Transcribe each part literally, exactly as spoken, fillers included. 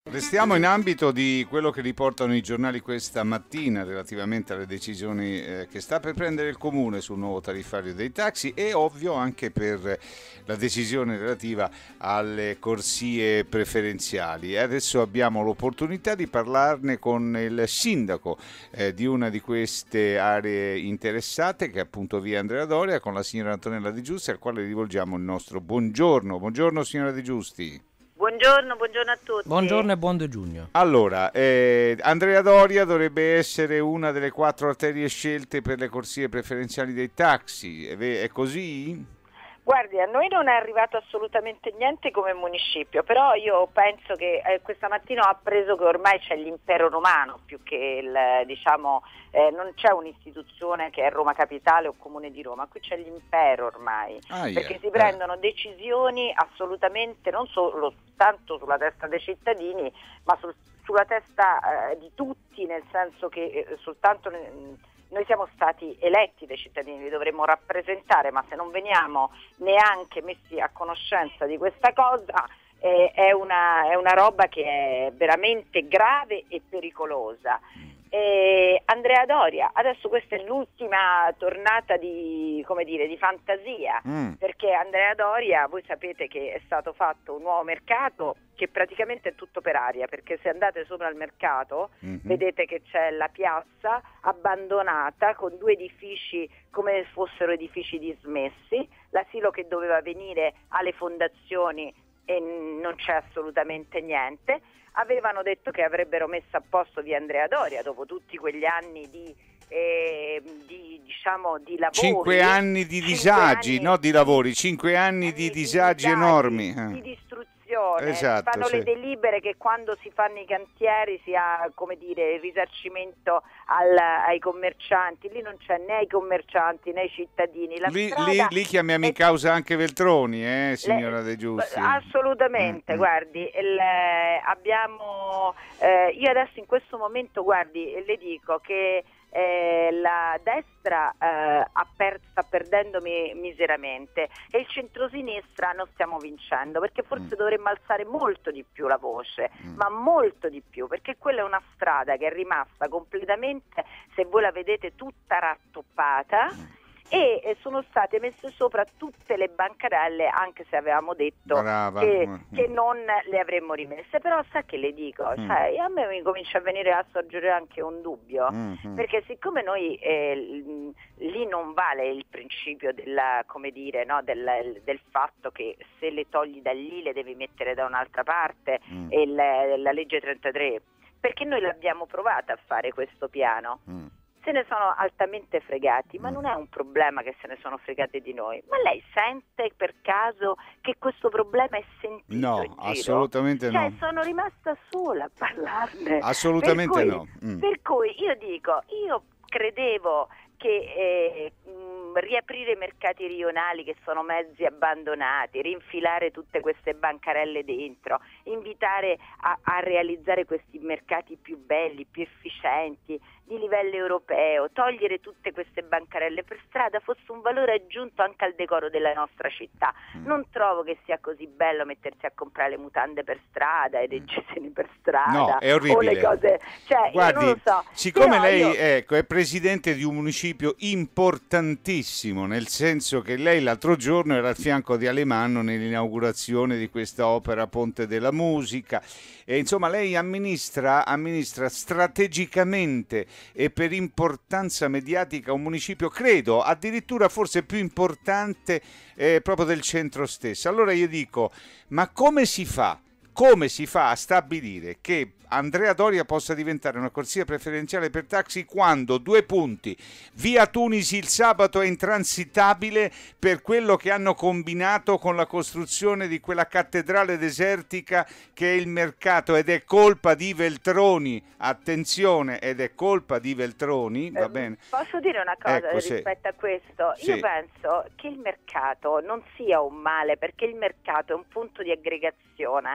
Restiamo in ambito di quello che riportano i giornali questa mattina relativamente alle decisioni eh, che sta per prendere il Comune sul nuovo tariffario dei taxi e ovvio anche per la decisione relativa alle corsie preferenziali. E adesso abbiamo l'opportunità di parlarne con il sindaco eh, di una di queste aree interessate, che è appunto via Andrea Doria, con la signora Antonella Di Giusti, al quale rivolgiamo il nostro buongiorno. Buongiorno signora Di Giusti. Buongiorno, buongiorno a tutti. Buongiorno e buon due giugno. Allora, eh, Andrea Doria dovrebbe essere una delle quattro arterie scelte per le corsie preferenziali dei taxi, è, è così? Guardi, a noi non è arrivato assolutamente niente come municipio, però io penso che eh, questa mattina ho appreso che ormai c'è l'impero romano, più che il, diciamo, eh, non c'è un'istituzione che è Roma Capitale o Comune di Roma, qui c'è l'impero ormai, ah, yeah. perché si prendono eh. decisioni assolutamente non solo tanto sulla testa dei cittadini, ma sul, sulla testa eh, di tutti, nel senso che eh, soltanto... Ne, noi siamo stati eletti dai cittadini, li dovremmo rappresentare, ma se non veniamo neanche messi a conoscenza di questa cosa eh, è, una, è una roba che è veramente grave e pericolosa. Eh, Andrea Doria, adesso questa è l'ultima tornata di, come dire, di fantasia, mm. perché Andrea Doria, voi sapete che è stato fatto un nuovo mercato che praticamente è tutto per aria, perché se andate sopra il mercato mm-hmm. vedete che c'è la piazza abbandonata con due edifici come fossero edifici dismessi, l'asilo che doveva venire alle fondazioni e non c'è assolutamente niente. Avevano detto che avrebbero messo a posto via Andrea Doria dopo tutti quegli anni di, eh, di diciamo di lavori. Cinque anni di disagi, anni, no di lavori, cinque anni, anni di disagi, disagi enormi. Eh. Di distruzione. Esatto, fanno sì. le delibere che quando si fanno i cantieri si ha, come dire, il risarcimento al, ai commercianti. Lì non c'è né ai commercianti né ai cittadini. La lì, lì, lì chiamiamo in causa anche Veltroni, eh, signora De Giusti. Assolutamente, mm, guardi, il, eh, abbiamo eh, io adesso in questo momento, guardi, le dico che Eh, la destra eh, ha per, sta perdendo mi, miseramente e il centrosinistra non stiamo vincendo, perché forse mm. dovremmo alzare molto di più la voce, mm. ma molto di più, perché quella è una strada che è rimasta completamente, se voi la vedete, tutta rattoppata. Mm. E sono state messe sopra tutte le bancarelle, anche se avevamo detto che, che non le avremmo rimesse. Però sa che le dico, mm. cioè, a me mi comincia a venire a sorgere anche un dubbio, mm-hmm. perché siccome noi eh, lì non vale il principio della, come dire, no, del, del fatto che se le togli da lì le devi mettere da un'altra parte, mm. e la, la legge trentatré, perché noi l'abbiamo provata a fare questo piano. Mm. Se ne sono altamente fregati, ma non è un problema che se ne sono fregati di noi. Ma lei sente per caso che questo problema è sentito no, in giro? Assolutamente cioè, no. sono rimasta sola a parlarne. Assolutamente per cui, no. Mm. Per cui io dico, io credevo che eh, mh, riaprire i mercati rionali che sono mezzi abbandonati, rinfilare tutte queste bancarelle dentro, invitare a, a realizzare questi mercati più belli, più efficienti, di livello europeo, togliere tutte queste bancarelle per strada fosse un valore aggiunto anche al decoro della nostra città. Mm. Non trovo che sia così bello mettersi a comprare le mutande per strada e i reggiseni per strada. No, è orribile. O le cose, cioè, guardi, io non lo so. siccome Però lei io... ecco, è presidente di un municipio importantissimo, nel senso che lei l'altro giorno era al fianco di Alemanno nell'inaugurazione di questa opera Ponte della Musica, e insomma lei amministra, amministra strategicamente e per importanza mediatica un municipio, credo, addirittura forse più importante eh, proprio del centro stesso. Allora io dico, ma come si fa? Come si fa a stabilire che Andrea Doria possa diventare una corsia preferenziale per taxi quando, due punti, via Tunisi il sabato è intransitabile per quello che hanno combinato con la costruzione di quella cattedrale desertica che è il mercato, ed è colpa di Veltroni, attenzione, ed è colpa di Veltroni, va bene? Posso dire una cosa ecco, rispetto sì. a questo? Sì. Io penso che il mercato non sia un male, perché il mercato è un punto di aggregazione.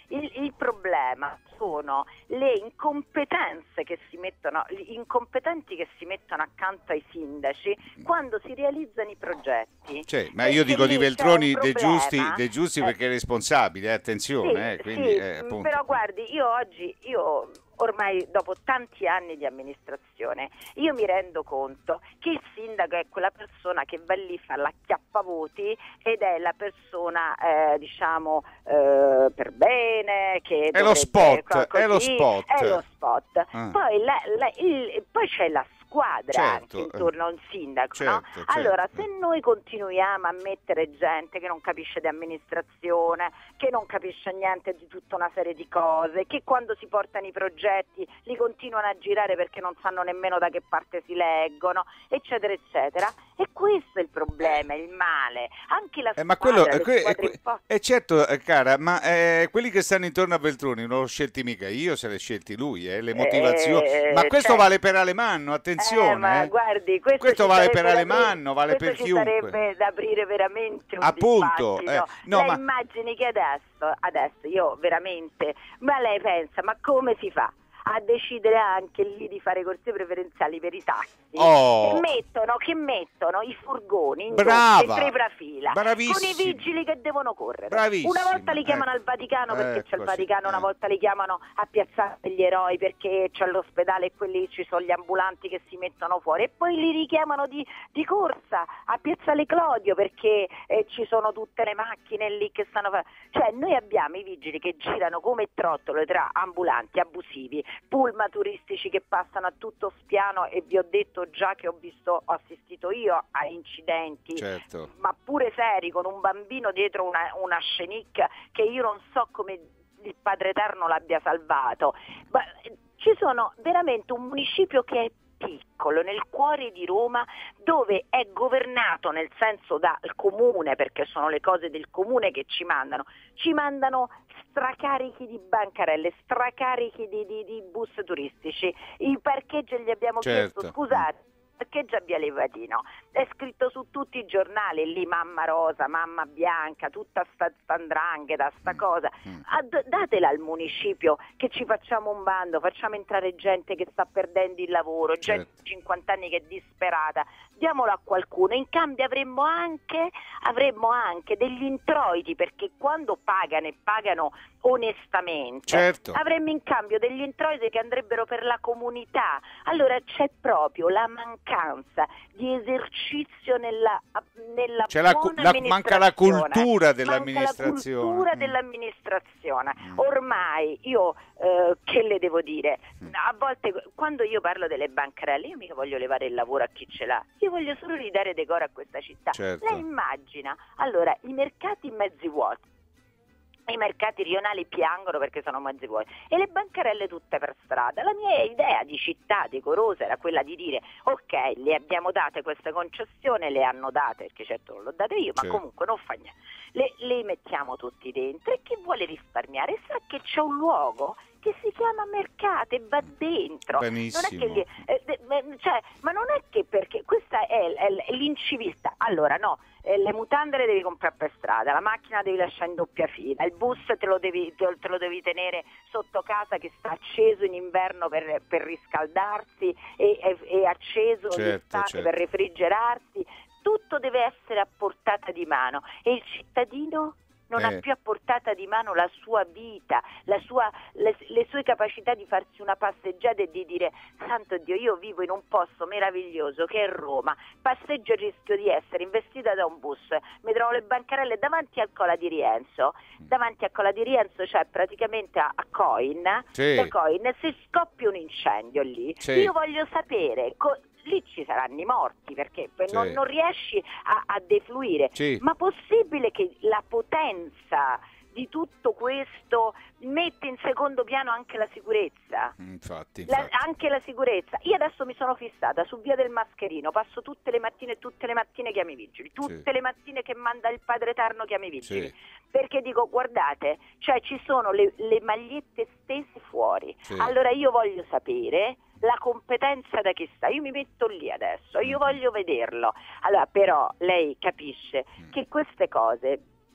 il, il problema sono le incompetenze che si mettono, gli incompetenti che si mettono accanto ai sindaci quando si realizzano i progetti. Cioè, ma io dico di Veltroni De Giusti, De Giusti perché è responsabile, eh, attenzione. Sì, eh, quindi, sì, eh, però guardi, io oggi, io ormai dopo tanti anni di amministrazione, io mi rendo conto che il sindaco è quella persona che va lì, fa la chiappavoti ed è la persona, eh, diciamo, eh, per bene, che è lo spot, così, è lo spot. È lo spot. Ah. Poi, la, la, il, poi c'è la squadra, certo, anche intorno a un sindaco, certo, no? certo. Allora, se noi continuiamo a mettere gente che non capisce di amministrazione, che non capisce niente di tutta una serie di cose, che quando si portano i progetti li continuano a girare perché non sanno nemmeno da che parte si leggono, eccetera, eccetera, e questo è il problema, il male. Anche la eh, ma squadra, quello, le que, squadre que, po- è certo, eh, cara, ma eh, quelli che stanno intorno a Veltroni non l'ho scelti mica io, se le scelti lui, eh, le motivazioni. Eh, ma questo cioè, vale per Alemanno, attenzione. Eh, ma eh. guardi, questo, questo vale per da Alemanno, vale per ci chiunque. sarebbe da aprire veramente un Appunto, dibattito. eh, no, lei ma... immagini che adesso, adesso io veramente, ma lei pensa, ma come si fa a decidere anche lì di fare corsie preferenziali per i taxi? Oh. Che mettono, che mettono i furgoni in Brava, doppia, in tripla con i vigili che devono correre. Bravissima. Una volta li chiamano ecco. al Vaticano perché ecco, c'è il Vaticano, sì. una volta li chiamano a Piazzale degli Eroi perché c'è l'ospedale e quelli ci sono gli ambulanti che si mettono fuori, e poi li richiamano di, di corsa a Piazzale Clodio perché eh, ci sono tutte le macchine lì che stanno fa- cioè noi abbiamo i vigili che girano come trottole tra ambulanti abusivi, pullman turistici che passano a tutto spiano, e vi ho detto già che ho visto, ho assistito io a incidenti, certo. ma pure seri, con un bambino dietro una, una scenic che io non so come il Padre Eterno l'abbia salvato. Ma ci sono veramente un municipio che è piccolo, nel cuore di Roma, dove è governato nel senso dal comune, perché sono le cose del comune che ci mandano, ci mandano stracarichi di bancarelle, stracarichi di, di, di bus turistici, i parcheggi gli abbiamo certo. chiesto, scusate, parcheggia via Levatino, è scritto su tutti i giornali lì, mamma rosa, mamma bianca, tutta sta, sta 'ndrangheta, sta cosa. Ad, datela al municipio che ci facciamo un bando, facciamo entrare gente che sta perdendo il lavoro, certo. gente di cinquanta anni che è disperata, diamolo a qualcuno, in cambio avremmo anche, avremmo anche degli introiti, perché quando pagano e pagano onestamente, certo. avremmo in cambio degli introiti che andrebbero per la comunità. Allora c'è proprio la mancanza di esercizio nella, nella C'è la, buona la, manca la cultura dell'amministrazione. Manca la cultura mm. dell'amministrazione. Mm. Ormai io eh, che le devo dire? A volte quando io parlo delle bancarelle, io mica voglio levare il lavoro a chi ce l'ha, io voglio solo ridare decoro a questa città. Certo. Lei immagina, allora, i mercati mezzi vuoti, i mercati rionali piangono perché sono mezzi vuoti e le bancarelle tutte per strada. La mia idea di città decorosa era quella di dire: ok, le abbiamo date queste concessioni, le hanno date, perché certo non l'ho date io, ma sì. comunque non fa niente, le, le mettiamo tutti dentro, e chi vuole risparmiare sa che c'è un luogo che si chiama mercato e va dentro. Benissimo. Non è che gli, eh, cioè, ma non è che, perché questa è, è, è l'inciviltà. Allora no, eh, le mutande le devi comprare per strada, la macchina devi lasciare in doppia fila, il bus te lo devi, te, te lo devi tenere sotto casa che sta acceso in inverno per, per riscaldarsi e è acceso certo, d'estate certo. per refrigerarsi. Tutto deve essere a portata di mano, e il cittadino non eh. ha più a portata di mano la sua vita, la sua, le, le sue capacità di farsi una passeggiata e di dire: santo Dio, io vivo in un posto meraviglioso che è Roma, passeggio e rischio di essere investita da un bus, mi trovo le bancarelle davanti al Cola di Rienzo, davanti a Cola di Rienzo, cioè praticamente a, a Coin, sì. da Coin, se scoppia un incendio lì, sì. io voglio sapere... Co- lì ci saranno i morti, perché sì. non, non riesci a, a defluire, sì. ma possibile che la potenza di tutto questo mette in secondo piano anche la sicurezza? Infatti, infatti. La, anche la sicurezza. Io adesso mi sono fissata su via del Mascherino, passo tutte le mattine, tutte le mattine chiamo i vigili, tutte sì. le mattine che manda il Padre Eterno chiamo i vigili, sì. perché dico: guardate, cioè ci sono le, le magliette stese fuori, sì. allora io voglio sapere la competenza da chi sta, io mi metto lì adesso, io voglio vederlo. Allora, però lei capisce che queste cose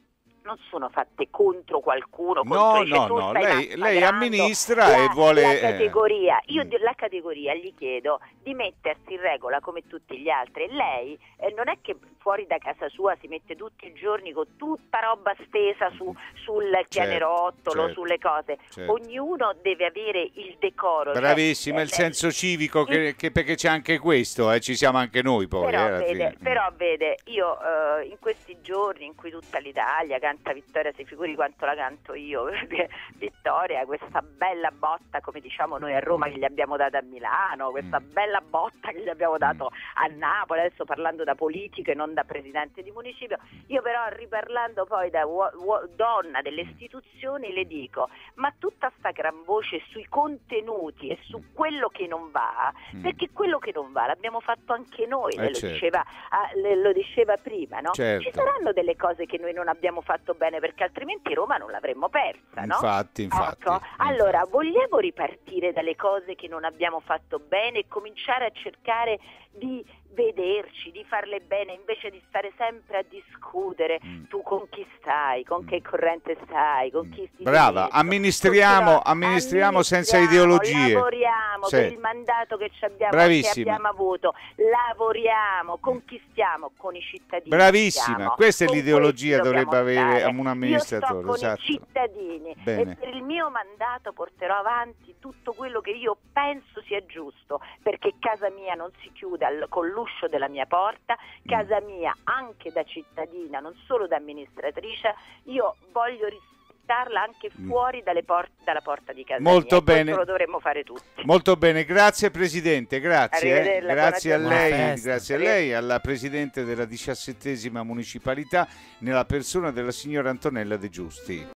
non sono fatte contro qualcuno, contro No, i- no, tu no, stai lei, lei massacrando amministra la, e vuole... la eh, categoria. Io mm. di- la categoria gli chiedo di mettersi in regola come tutti gli altri. Lei eh, non è che fuori da casa sua si mette tutti i giorni con tutta roba stesa su, sul pianerottolo, certo, sulle cose. certo. Ognuno deve avere il decoro. cioè, Bravissima, eh, il senso civico, che, che- perché c'è anche questo, eh, ci siamo anche noi poi. Però, eh, alla vede, fine. però vede, io eh, in questi giorni in cui tutta l'Italia canta Vittoria, si figuri quanto la canto io, perché Vittoria, questa bella botta, come diciamo noi a Roma, che gli abbiamo dato a Milano, questa Mm. bella botta che gli abbiamo dato a Napoli, adesso parlando da politico e non da presidente di municipio, io però riparlando poi da uo- uo- donna delle istituzioni le dico, ma tutta sta gran voce sui contenuti e su quello che non va, Mm. perché quello che non va l'abbiamo fatto anche noi, Eh, lei lo, certo. diceva, ah, le- lo diceva prima, no? Certo. Ci saranno delle cose che noi non abbiamo fatto bene, perché altrimenti Roma non l'avremmo persa, no? Infatti, infatti. Ecco, infatti. allora vogliamo ripartire dalle cose che non abbiamo fatto bene e cominciare a cercare di vederci, di farle bene, invece di stare sempre a discutere Mm. tu con chi stai, con che corrente stai, con chi stai. Brava, amministriamo, amministriamo senza ideologie. Lavoriamo Sì. per il mandato che ci abbiamo, che Bravissima. abbiamo avuto, lavoriamo, conquistiamo con i cittadini. Bravissima, siamo. questa è Con l'ideologia questi dovrebbe dobbiamo avere stare. un amministratore. Io sto con esatto. i cittadini Bene. e per il mio mandato porterò avanti tutto quello che io penso sia giusto, perché casa mia non si chiude al- con l'uscio della mia porta, casa mia anche da cittadina, non solo da amministratrice, io voglio rispettarla anche fuori dalle por- dalla porta di casa Molto mia. E bene. questo lo dovremmo fare tutti. Molto bene, grazie Presidente, grazie. eh. Arrivederla, Grazie a buona lei, giornata. grazie a lei, alla Presidente della diciassettesima municipalità, nella persona della signora Antonella De Giusti.